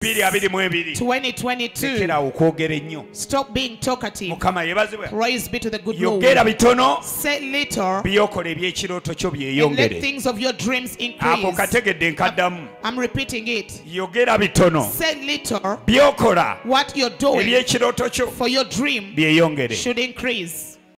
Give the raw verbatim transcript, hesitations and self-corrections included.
twenty twenty-two. Stop being talkative. Praise be to the good Lord. Say little and let things of your dreams increase. I'm, I'm repeating it. Say little. What you're doing for your dream should increase.